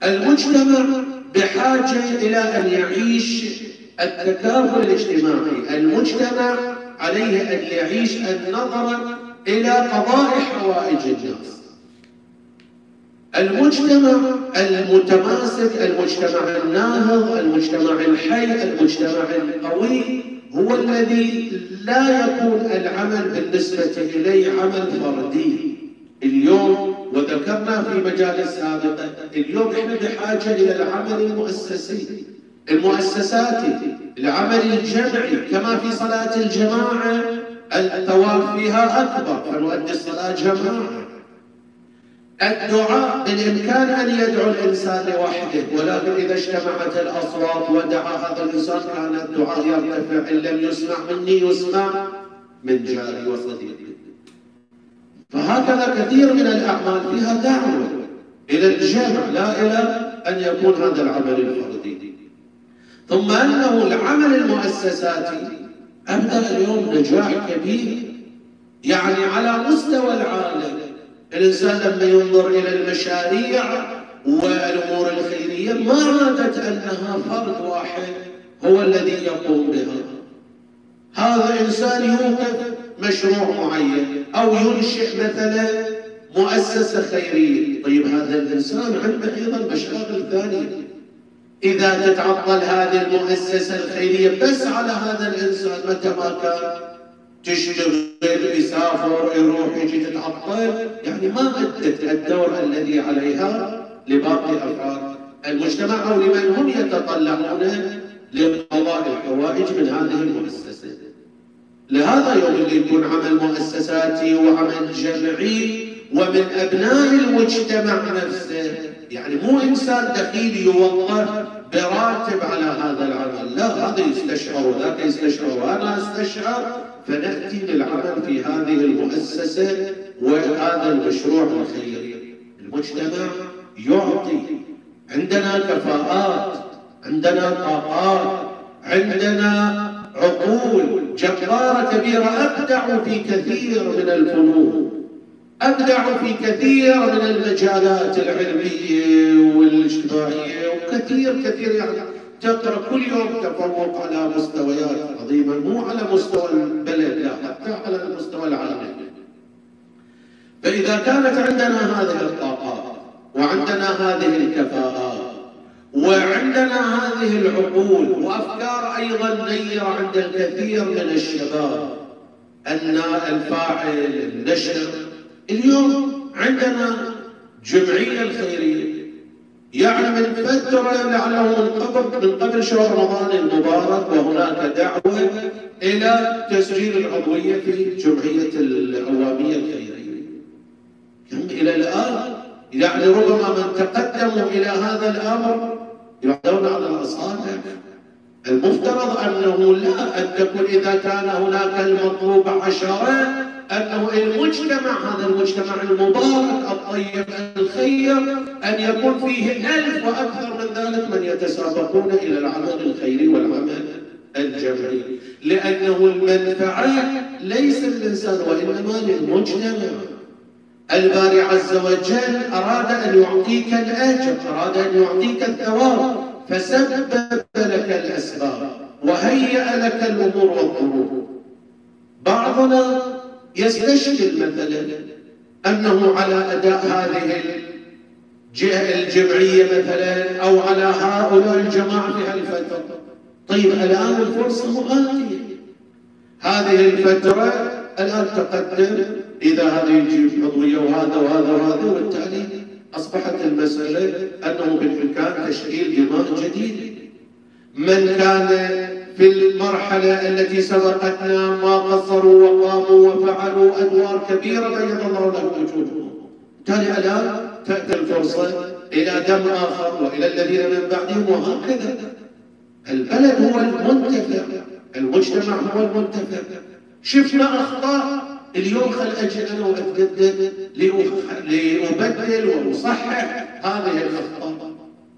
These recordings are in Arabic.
المجتمع بحاجة إلى أن يعيش التكافل الاجتماعي، المجتمع عليه أن يعيش النظر إلى قضاء حوائج الناس. المجتمع المتماسك، المجتمع الناهض، المجتمع الحي، المجتمع القوي هو الذي لا يكون العمل بالنسبة إليه عمل فردي. اليوم وذكرنا في مجالس سابقة، اليوم احنا بحاجة إلى العمل المؤسسي المؤسساتي، العمل الجمعي، كما في صلاة الجماعة الثواب فيها أكبر فنؤدي الصلاة جماعة. الدعاء بالإمكان أن يدعو الإنسان لوحده، ولكن إذا اجتمعت الأصوات ودعا هذا الإنسان كان الدعاء يرتفع، إن لم يسمع مني يسمع من جاري وصديقي. فهكذا كثير من الأعمال فيها دعوة إلى الجمع لا إلى أن يكون هذا العمل الفردي. ثم أنه العمل المؤسساتي أبدأ اليوم نجاح كبير، يعني على مستوى العالم. الإنسان لما ينظر إلى المشاريع والأمور الخيرية ما عادت أنها فرد واحد هو الذي يقوم بها. هذا إنسان يوقف مشروع معين أو ينشئ مثلا مؤسسة خيرية، طيب هذا الإنسان عنده أيضا مشاغل ثانية. إذا تتعطل هذه المؤسسة الخيرية بس على هذا الإنسان متى ما كان تشتغل يسافر يروح يجي تتعطل، يعني ما أدت الدور الذي عليها لباقي أفراد المجتمع أو لمن هم يتطلعون لقضاء الحوائج من هذه المؤسسة. لهذا يوم اللي يكون عمل مؤسساتي وعمل جمعي ومن أبناء المجتمع نفسه، يعني مو إنسان دخيل يوظف براتب على هذا العمل، لا، هذا يستشعر وذاك يستشعر وأنا أستشعر، فنأتي للعمل في هذه المؤسسة وهذا المشروع الخيري. المجتمع يعطي، عندنا كفاءات، عندنا طاقات، عندنا عقول جبارة كبيرة أبدعوا في كثير من الفنون، أبدعوا في كثير من المجالات العلمية والاجتماعية، وكثير يعني تقرأ كل يوم تفوق على مستويات عظيمة، مو على مستوى البلد لا، حتى على المستوى العالمي. فإذا كانت عندنا هذه الطاقات وعندنا هذه الكفاءات وعندنا هذه العقول وأفكار أيضا نيرة عند الكثير من الشباب، أن الفاعل النشر، اليوم عندنا جمعية الخيرية، يعني من فترة لعله من قبل شهر رمضان المبارك وهناك دعوة إلى تسجيل العضوية في جمعية العوامية الخيرية. إلى الآن يعني ربما من تقدموا إلى هذا الأمر يعدون على الأصابع. المفترض أنه لا، أن تكون إذا كان هناك المطلوب 10 أنه المجتمع، هذا المجتمع المبارك الطيب الخير، أن يكون فيه 1000 وأكثر من ذلك من يتسابقون إلى العمل الخيري والعمل الجمعي، لأنه المنفعة ليس للإنسان وإنما للمجتمع. الباري عز وجل أراد أن يعطيك الأجر، أراد أن يعطيك الثواب، فسبب لك الأسباب وهيأ لك الأمور والظروف. بعضنا يستشكل مثلا أنه على أداء هذه الجهة الجمعية مثلا أو على هؤلاء الجماعة في هالفترة. طيب الآن الفرصة مؤاتية، هذه الفترة الآن تقدم، إذا هذا يجيب عضوية وهذا وهذا وهذا، وبالتالي أصبحت المسألة أنه بالإمكان تشكيل جماعة جديدة. من كان في المرحلة التي سبقتنا ما قصروا وقاموا وفعلوا أدوار كبيرة بيض الله لهم وجوههم، بالتالي الآن تأتي الفرصة إلى دم آخر وإلى الذين من بعدهم، وهكذا. البلد هو المنتفع، المجتمع هو المنتفع. شفنا أخطاء، اليوم خل أجي أنا وأتجدد لأبدل وأصحح هذه الأخطاء.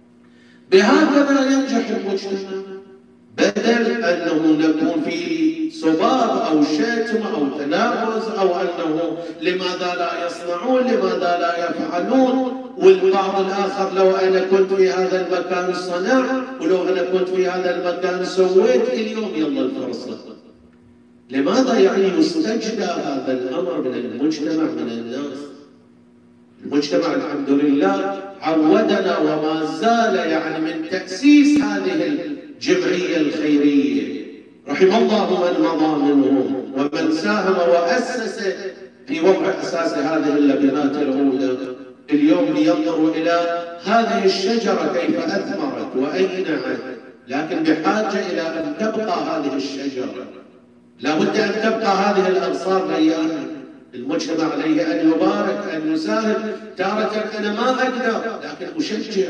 بهكذا ينجح المجتمع، بدل أنه نكون في صباب أو شتم أو تنابز أو أنه لماذا لا يصنعون، لماذا لا يفعلون. والبعض الآخر لو أنا كنت في هذا المكان صنع، ولو أنا كنت في هذا المكان سويت. اليوم يلا الفرصة. لماذا يعني يستجدى هذا الأمر من المجتمع، من الناس؟ المجتمع الحمد لله عودنا وما زال يعني من تأسيس هذه الجمعية الخيرية، رحم الله من مضى منهم ومن ساهم وأسس في وضع أساس هذه اللبنات الأولى. اليوم لينظروا إلى هذه الشجرة كيف أثمرت وأينعت، لكن بحاجة إلى أن تبقى هذه الشجرة، لا بد أن تبقى هذه الأغصان لأيام. المجتمع عليه أن يبارك، أن يساهم. تارة أنا ما أقدر لكن أشجع،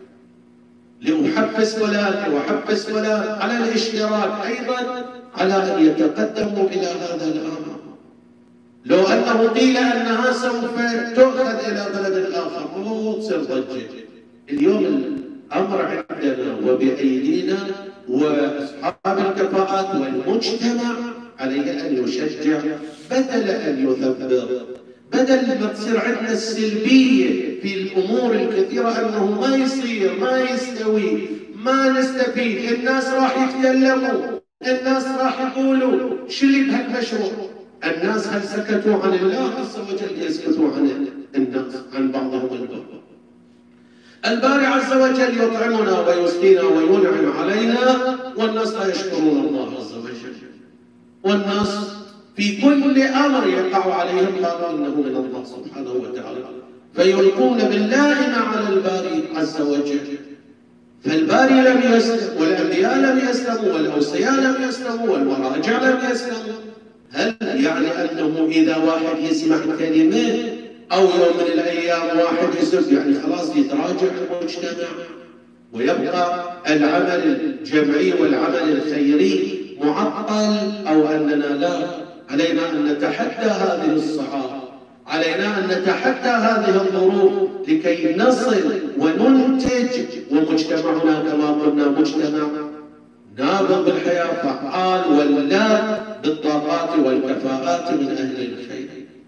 لأحفز فلان وأحفز فلان على الاشتراك، أيضا على أن يتقدموا إلى هذا الأمر. لو أنه قيل أنها سوف تؤخذ إلى بلد آخر مو تصير ضجة. اليوم الأمر عندنا وبأيدينا، وأصحاب الكفاءات والمجتمع عليه أن يشجع بدل أن يثبر، بدل ما تصير عندنا السلبية في الأمور الكثيرة، أنه ما يصير، ما يستوي، ما نستفيد، الناس راح يتكلموا، الناس راح يقولوا شو اللي بهالمشروع. الناس هل سكتوا عن الله عز وجل؟ يسكتوا عن الناس، عن بعضهم البعض. الباري عز وجل يطعمنا ويسقينا وينعم علينا، والناس لا يشكرون الله عز وجل، والناس في كل امر يقع عليهم قالوا انه من الله سبحانه وتعالى، فيلقون باللائم على الباري عز وجل. فالباري لم يسلم، والانبياء لم يسلموا، والاوصياء لم يسلموا، والمراجع لم يسلموا. هل يعني انه اذا واحد يسمع كلمه او يوم من الايام واحد يسب يعني خلاص يتراجع المجتمع ويبقى العمل الجمعي والعمل الخيري معطل؟ او اننا لا، علينا ان نتحدى هذه الصعاب، علينا ان نتحدى هذه الظروف لكي نصل وننتج. ومجتمعنا كما قلنا مجتمع نابض بالحياه، فعال ولاد بالطاقات والكفاءات من اهل الخير.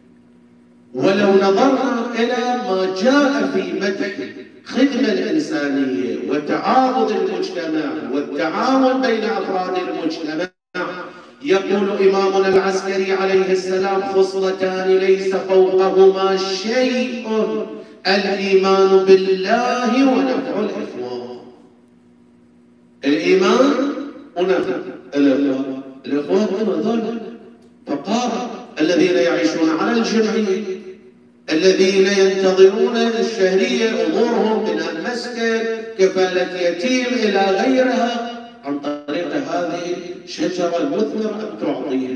ولو نظرنا الى ما جاء في مدح خدمة الإنسانية وتعاضد المجتمع والتعاون بين أفراد المجتمع، يقول إمامنا العسكري عليه السلام: خصلتان ليس فوقهما شيء، الإيمان بالله ونفع الإخوان. الإيمان ونفع الإخوان. الإخوان هم هذول فقراء الذين يعيشون على الجمعية، الذين ينتظرون الشهرية، أمورهم بناء مسكن، كفالة يتيم إلى غيرها، عن طريق هذه الشجرة المثمرة أن تعطيها.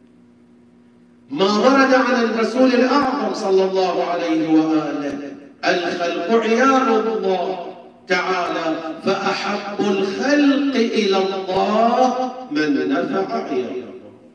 ما ورد عن الرسول الأعظم صلى الله عليه وآله: الخلق عيال الله تعالى، فأحب الخلق إلى الله من نفع عياله.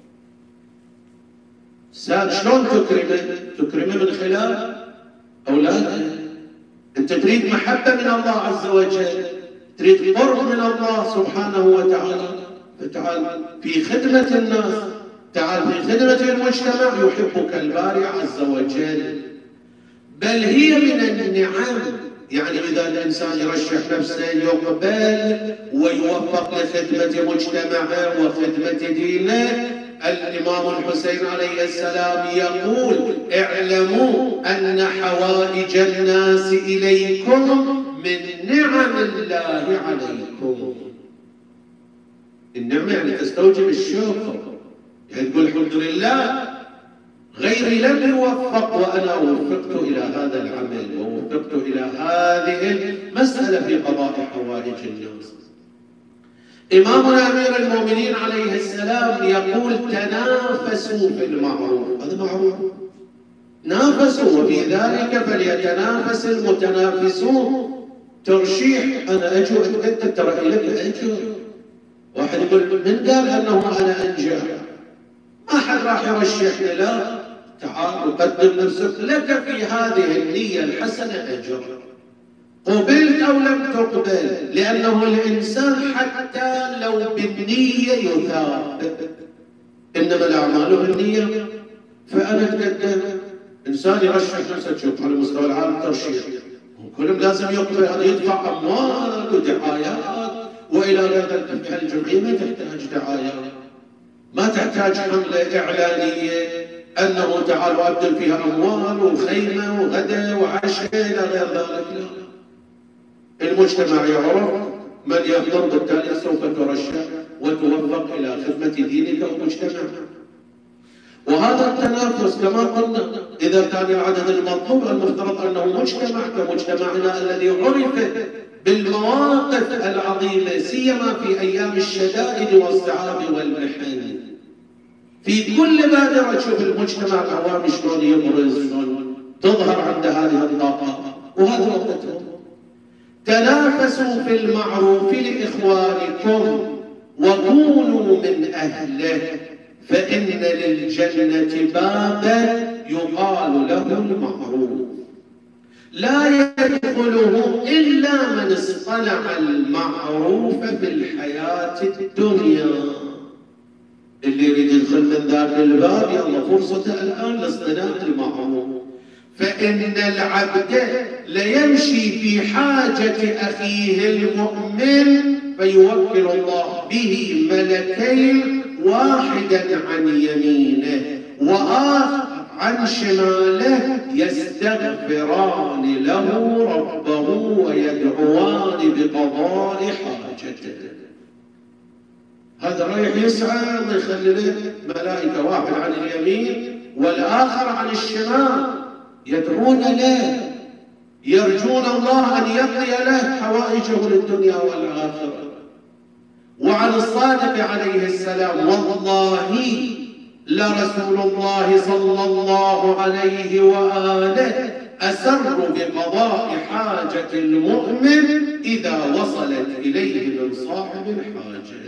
شلون تكرمه؟ تكرمه من خلال أولاده. أنت تريد محبة من الله عز وجل، تريد قرب من الله سبحانه وتعالى، فتعال في خدمة الناس، تعال في خدمة المجتمع، يحبك الباري عز وجل. بل هي من النعم، يعني إذا الإنسان يرشح نفسه يقبل ويوفق لخدمة مجتمعه وخدمة دينه. الإمام الحسين عليه السلام يقول: اعلموا أن حوائج الناس إليكم من نعم الله عليكم. النعمة يعني تستوجب الشكر، يعني تقول الحمد لله غيري لم يوفق وأنا وفقت إلى هذا العمل ووفقت إلى هذه المسألة في قضاء حوائج الناس. إمامنا أمير المؤمنين عليه السلام يقول: تنافسوا في المعروف. هذا معروف، نافسوا، وفي ذلك فليتنافس المتنافسون. ترشيح، أنا أجو أتقدم، ترى لك أجو. واحد يقول: من قال أنه أنا أنجح؟ ما حد راح يرشحني. لا، تعال وقدم نفسك، لك في هذه النية الحسنة أجر، قبلت أو لم تقبل، لأنه الإنسان حتى لو بالنية يثاب، إنما الأعمال بالنية. فأنا أتقدم، إنسان يرشح نفسه، تشوف على مستوى العالم ترشيح، كلهم لازم يدفع أموال ودعايات وإلى غير ذلك. الجمعية ما تحتاج دعايات، ما تحتاج حملة إعلانية أنه تعالوا أبذل فيها أموال وخيمة وغدا وعشاء إلى غير ذلك. لا، المجتمع يعرف من يحضر، بالتالي سوف ترشح وتوفق إلى خدمة دينك ومجتمعك. وهذا التنافس كما قلنا، إذا كان العدد المطلوب المفترض أنه مجتمع كمجتمعنا الذي عرف بالمواقف العظيمة، سيما في أيام الشدائد والصعاب والمحن. في كل بادرة تشوف المجتمع العوامي شلون يبرز، شلون تظهر عند هذه الطاقات، وهذا وقتهم. تنافسوا في المعروف لإخوانكم وكونوا من أهله، فإن للجنة بابا يقال له المعروف لا يدخله إلا من اصطنع المعروف في الحياة الدنيا. اللي يريد يدخل من ذاك الباب يلا فرصته الآن لاصطناع المعروف. فإن العبد ليمشي في حاجة أخيه المؤمن فيوكل الله به ملكين، واحدا عن يمينه وآخر عن شماله، يستغفران له ربه ويدعوان بقضاء حاجته. هذا رايح يسعى، الله يخلي له ملائكة، واحد عن اليمين والآخر عن الشمال، يدعون له، يرجون الله أن يقضي له حوائجه للدنيا والآخرة. وعن الصادق عليه السلام: والله لرسول الله صلى الله عليه وآله أسر بقضاء حاجة المؤمن إذا وصلت إليه من صاحب الحاجة.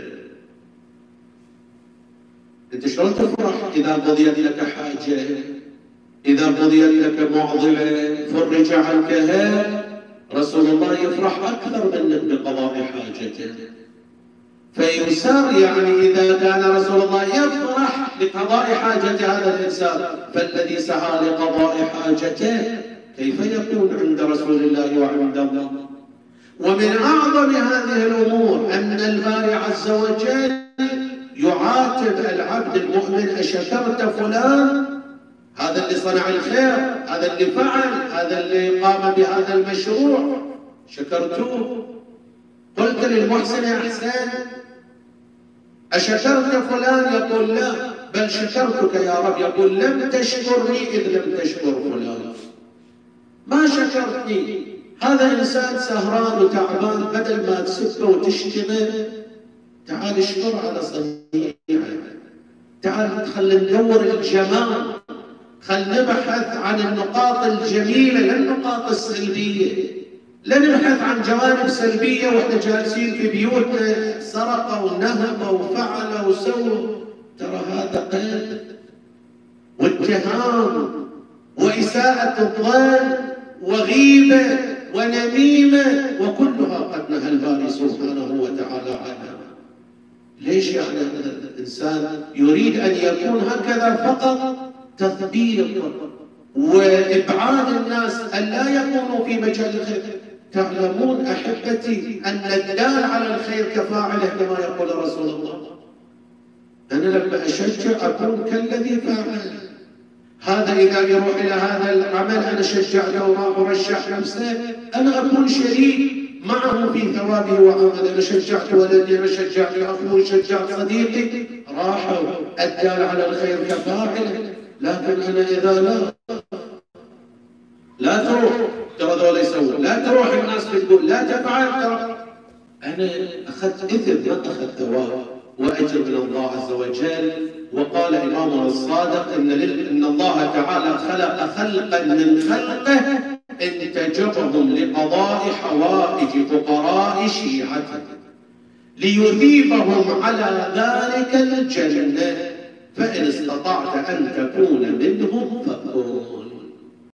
أنت شلون تفرح إذا قضيت لك حاجة، إذا قضيت لك معضلة، فرج عنك هذا؟ رسول الله يفرح أكثر منك بقضاء حاجته. فيسار يعني إذا كان رسول الله يفرح لقضاء حاجة هذا الإنسان، فالذي سعى لقضاء حاجته كيف يكون عند رسول الله وعند الله؟ ومن أعظم هذه الأمور أن الباري عز وجل يعاتب العبد المؤمن: أشكرت فلان؟ هذا اللي صنع الخير، هذا اللي فعل، هذا اللي قام بهذا المشروع، شكرتوه؟ قلت للمحسن يا حسين أشكرت فلان؟ يقول لا، بل شكرتك يا رب. يقول لم تشكرني إذ لم تشكر فلان، ما شكرتني. هذا إنسان سهران وتعبان، بدل ما تسبه وتشتمه تعال اشكر على صنيعه، تعال خلينا ندور الجمال، خلينا نبحث عن النقاط الجميلة لا النقاط السلبية. لا نبحث عن جوانب سلبية واحنا جالسين في بيوتنا، سرقوا ونهبوا وفعلوا وسووا. ترى هذا قتل واتهام وإساءة الظن وغيبة ونميمة، وكلها قد نهى الباري سبحانه وتعالى عنها. ليش يعني الإنسان يريد أن يكون هكذا فقط؟ تثبيط وإبعاد الناس أن لا يكونوا في مجال الخير. تعلمون أحبتي أن الدال على الخير كفاعله كما يقول رسول الله. أنا لما أشجع أكون كالذي فاعل. هذا إذا يروح إلى هذا العمل أنا شجعته وراح أرشح نفسه، أنا أكون شريك معه في ثوابه وعمله. أنا شجعت ولدي، أنا شجعت أخوي، شجعت صديقي، راحوا. الدال على الخير كفاعله. لكن أنا إذا لا تروح، ترى ذولا يسوون، لا تروح الناس بتقول لا تفعل، ترى أنا أخذت إثم ما أخذت ثواب وأجر من الله عز وجل. وقال إمامنا الصادق إن الله تعالى خلق خلقا من خلقه انتجبهم لقضاء حوائج فقراء شيعته ليثيبهم على ذلك الجنة، فإن استطعت أن تكون منهم